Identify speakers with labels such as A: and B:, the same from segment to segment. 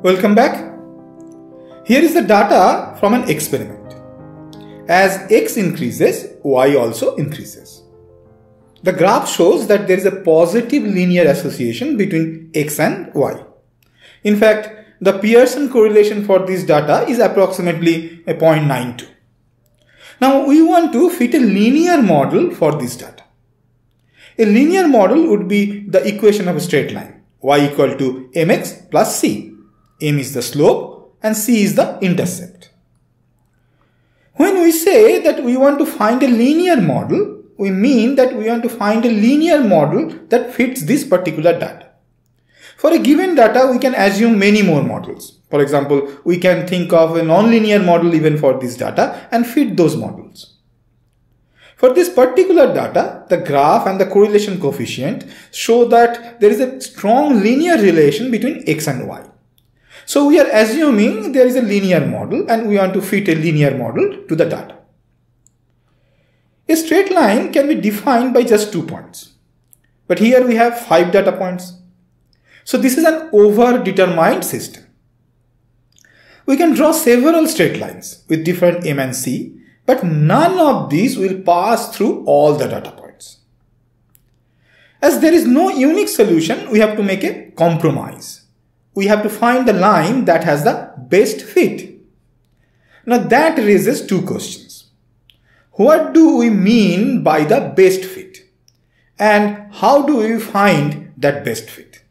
A: Welcome back. Here is the data from an experiment. As x increases, y also increases. The graph shows that there is a positive linear association between x and y. In fact, the Pearson correlation for this data is approximately 0.92. Now we want to fit a linear model for this data. A linear model would be the equation of a straight line, y equal to mx plus c. M is the slope and c is the intercept. When we say that we want to find a linear model, we mean that we want to find a linear model that fits this particular data. For a given data, we can assume many more models. For example, we can think of a nonlinear model even for this data and fit those models. For this particular data, the graph and the correlation coefficient show that there is a strong linear relation between x and y. So we are assuming there is a linear model and we want to fit a linear model to the data. A straight line can be defined by just 2 points. But here we have 5 data points. So this is an over-determined system. We can draw several straight lines with different m and c, but none of these will pass through all the data points. As there is no unique solution, we have to make a compromise. We have to find the line that has the best fit. Now that raises 2 questions. What do we mean by the best fit? And how do we find that best fit?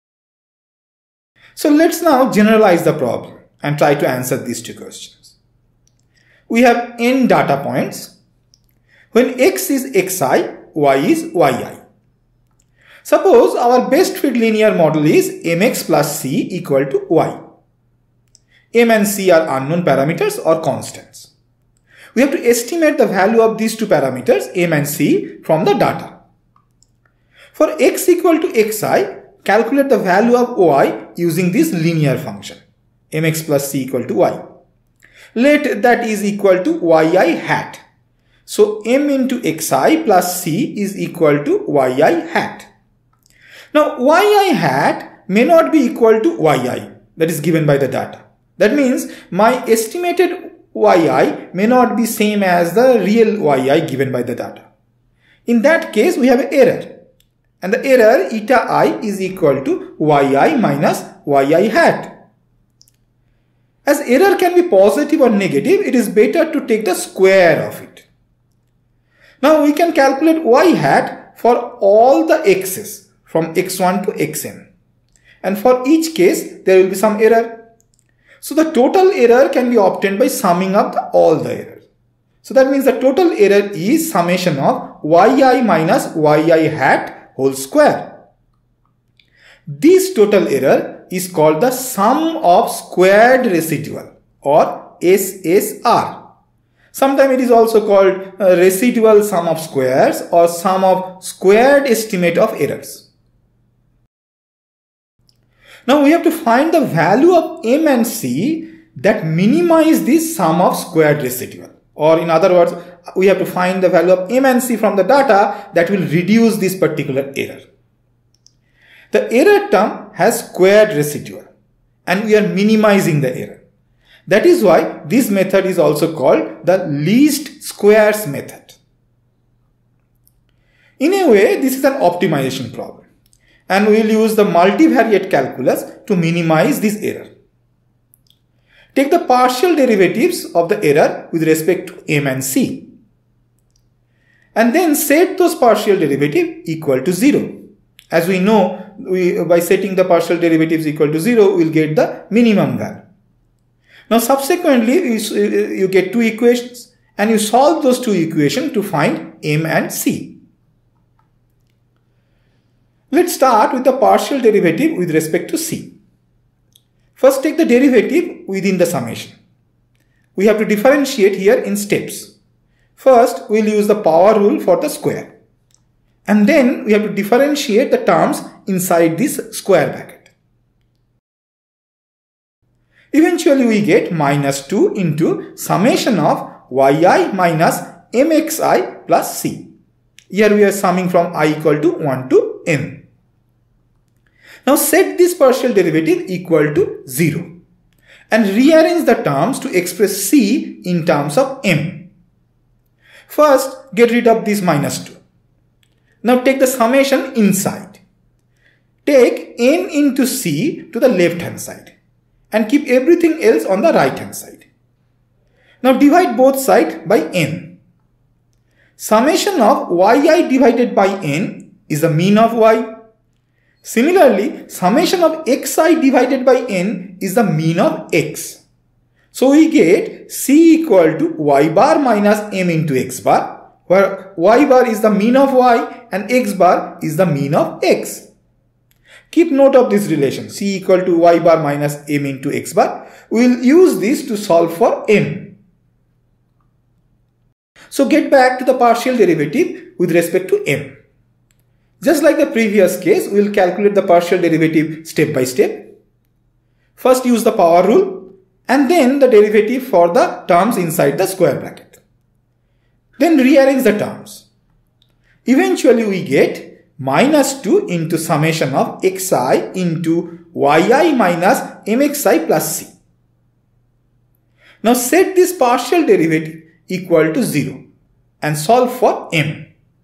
A: So let's now generalize the problem and try to answer these 2 questions. We have n data points. When x is xi, y is yi. Suppose our best fit linear model is mx plus c equal to y. M and c are unknown parameters or constants. We have to estimate the value of these 2 parameters m and c from the data. For x equal to xi, calculate the value of y using this linear function mx plus c equal to y. Let that is equal to yi hat. So m into xi plus c is equal to yi hat. Now yi hat may not be equal to yi that is given by the data. That means my estimated yi may not be same as the real yi given by the data. In that case we have an error. And the error eta I is equal to yi minus yi hat. As error can be positive or negative, it is better to take the square of it. Now we can calculate y hat for all the x's from x1 to xn. And for each case, there will be some error. So the total error can be obtained by summing up all the errors. So that means the total error is summation of yi minus yi hat whole square. This total error is called the sum of squared residual or SSR. Sometimes it is also called residual sum of squares or sum of squared estimate of errors. Now we have to find the value of m and c that minimize this sum of squared residual. Or in other words, we have to find the value of m and c from the data that will reduce this particular error. The error term has squared residual and we are minimizing the error. That is why this method is also called the least squares method. In a way, this is an optimization problem. And we will use the multivariate calculus to minimize this error. Take the partial derivatives of the error with respect to m and c. And then set those partial derivatives equal to 0. As we know, by setting the partial derivatives equal to 0, we will get the minimum value. Now subsequently, you get 2 equations and you solve those 2 equations to find m and c. Let's start with the partial derivative with respect to c. First, take the derivative within the summation. We have to differentiate here in steps. First, we will use the power rule for the square. And then we have to differentiate the terms inside this square bracket. Eventually, we get minus 2 into summation of yi minus mxi plus c. Here we are summing from I equal to 1 to n. Now set this partial derivative equal to 0 and rearrange the terms to express c in terms of m. First, get rid of this minus 2. Now take the summation inside. Take m into c to the left hand side and keep everything else on the right hand side. Now divide both sides by n. Summation of yi divided by n is the mean of y. Similarly, summation of xi divided by n is the mean of x. So we get c equal to y bar minus m into x bar, where y bar is the mean of y and x bar is the mean of x. Keep note of this relation, c equal to y bar minus m into x bar. We will use this to solve for m. So get back to the partial derivative with respect to m. Just like the previous case, we will calculate the partial derivative step by step. First use the power rule and then the derivative for the terms inside the square bracket. Then rearrange the terms. Eventually we get minus 2 into summation of xi into yi minus mxi plus c. Now set this partial derivative equal to 0 and solve for m.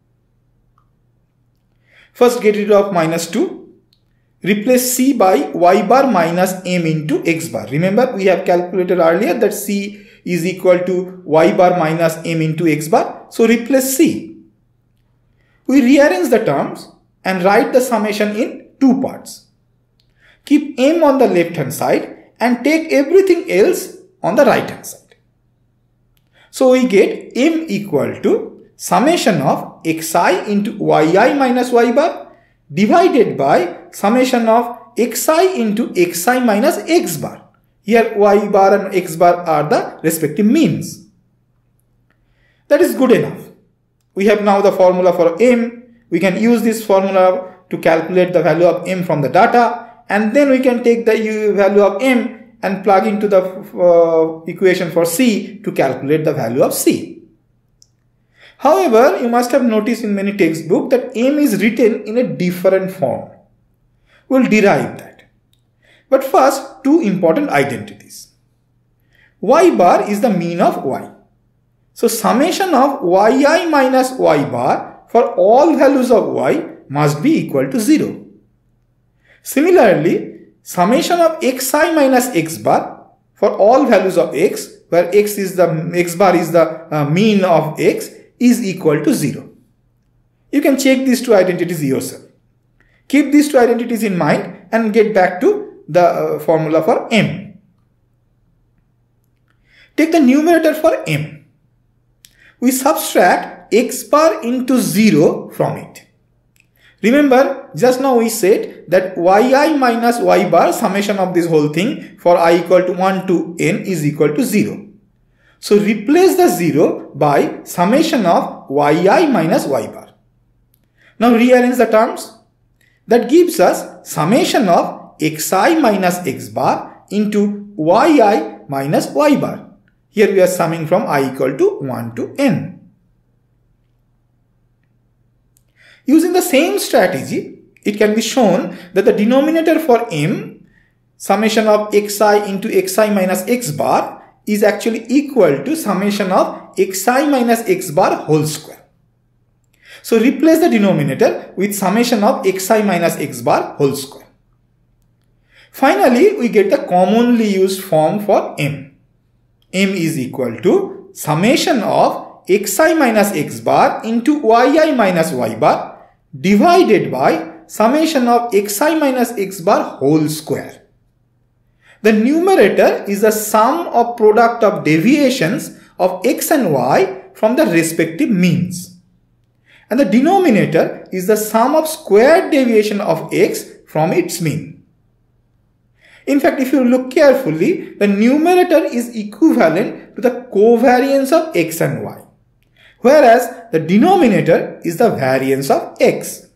A: First get rid of minus 2. Replace c by y bar minus m into x bar. Remember we have calculated earlier that c is equal to y bar minus m into x bar. So replace c. We rearrange the terms and write the summation in two parts. Keep m on the left hand side and take everything else on the right hand side. So we get m equal to summation of xi into yi minus y bar divided by summation of xi into xi minus x bar. Here y bar and x bar are the respective means. That is good enough. We have now the formula for m. We can use this formula to calculate the value of m from the data, and then we can take the value of m and plug into the equation for c to calculate the value of c. However, you must have noticed in many textbooks that m is written in a different form. We will derive that. But first, two important identities. Y bar is the mean of y. So summation of yi minus y bar for all values of y must be equal to 0. Similarly, summation of xi minus x bar for all values of x, where x bar is the mean of x, is equal to 0. You can check these two identities yourself. Keep these two identities in mind and get back to the formula for m. Take the numerator for m. We subtract x bar into 0 from it. Remember, just now we said that yi minus y bar summation of this whole thing for I equal to 1 to n is equal to 0. So replace the 0 by summation of yi minus y bar. Now rearrange the terms. That gives us summation of xi minus x bar into yi minus y bar. Here we are summing from I equal to 1 to n. Using the same strategy, it can be shown that the denominator for m, summation of xi into xi minus x bar, is actually equal to summation of xi minus x bar whole square. So replace the denominator with summation of xi minus x bar whole square. Finally, we get the commonly used form for m. m is equal to summation of xi minus x bar into yi minus y bar divided by summation of xi minus x bar whole square. The numerator is the sum of product of deviations of x and y from the respective means. And the denominator is the sum of squared deviation of x from its mean. In fact, if you look carefully, the numerator is equivalent to the covariance of x and y, whereas the denominator is the variance of x.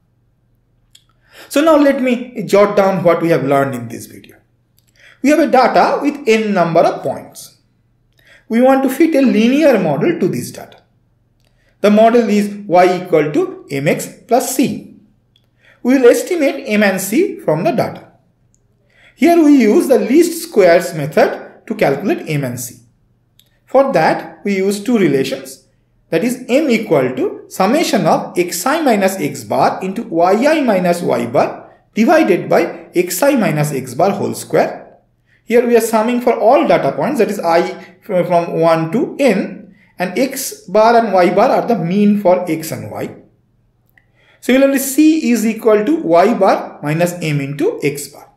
A: So now let me jot down what we have learned in this video. We have a data with n number of points. We want to fit a linear model to this data. The model is y equal to mx plus c. we will estimate M and C from the data. Here we use the least squares method to calculate M and C. For that, we use two relations, that is M equal to summation of xi minus x bar into yi minus y bar divided by xi minus x bar whole square. Here we are summing for all data points, that is I from 1 to n, and x bar and y bar are the mean for x and y. Similarly, C is equal to y bar minus M into x bar.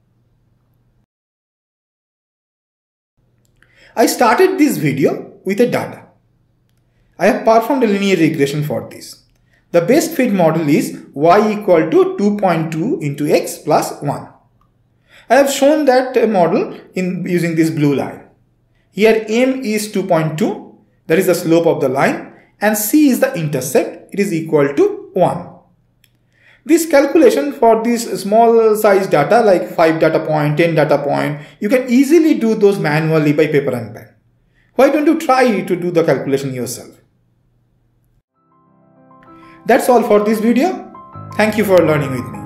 A: I started this video with a data. I have performed a linear regression for this. The best fit model is y equal to 2.2 into x plus 1. I have shown that model in using this blue line. Here M is 2.2, that is the slope of the line, and C is the intercept, it is equal to 1. This calculation for this small size data like 5 data point, 10 data point, you can easily do those manually by paper and pen. Why don't you try to do the calculation yourself? That's all for this video. Thank you for learning with me.